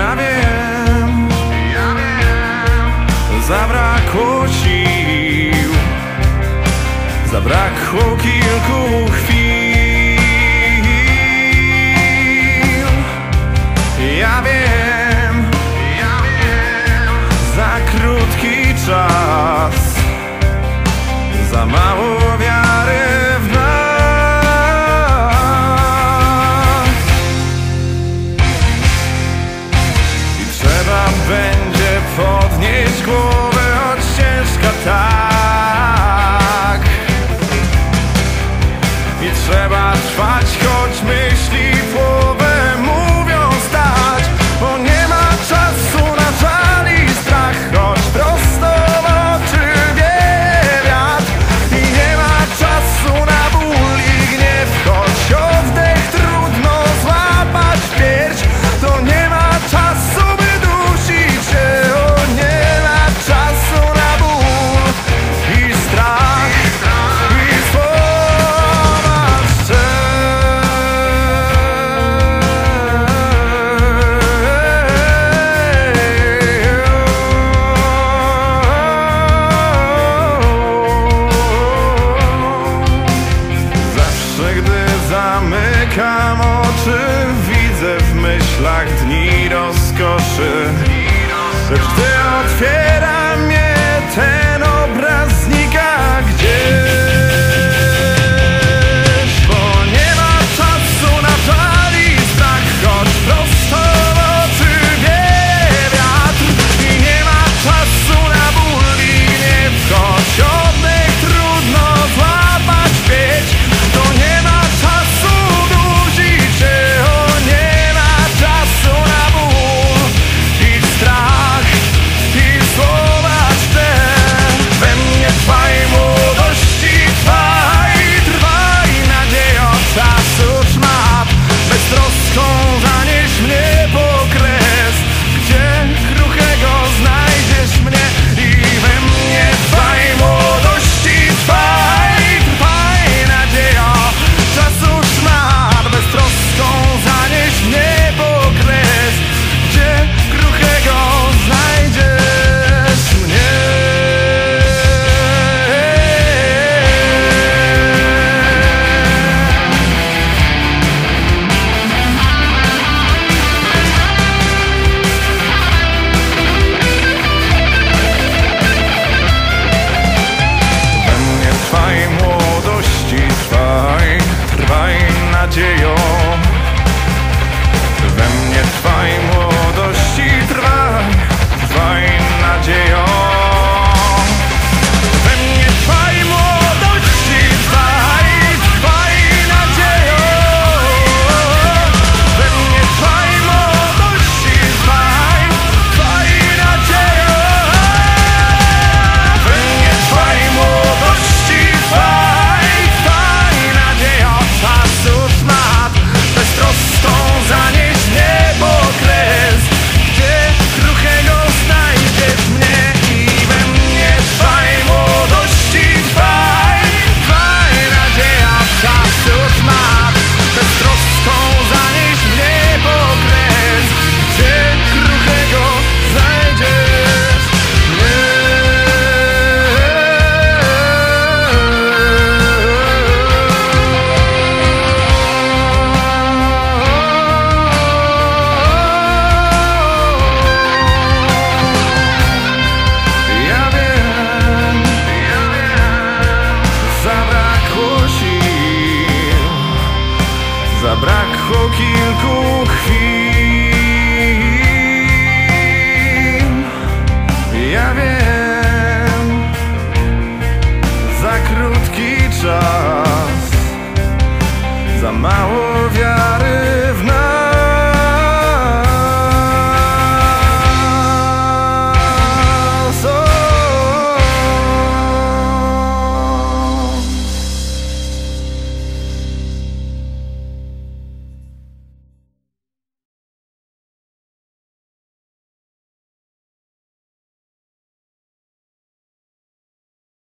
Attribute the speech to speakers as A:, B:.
A: Ja wiem, zabrakło sił, zabrakło kilku chwil. Ja wiem, za krótki czas, za mało wiary w nas. I trzeba będzie podnieść głowę, choć ciężka tak. I trzeba trwać, choć myśli w głowę mówią stać. Bo nie ma czasu na żal i strach, choć prosto w oczy wieje wiatr. I nie ma czasu na ból i gniew, choć oddech trudno złapać w pierś. To nie ma czasu, by dusić się. O, nie ma czasu na ból i strach, i słowa zawsze, gdy zamykam oczy, widzę w myślach dni rozkoszy. Lecz gdy otwieram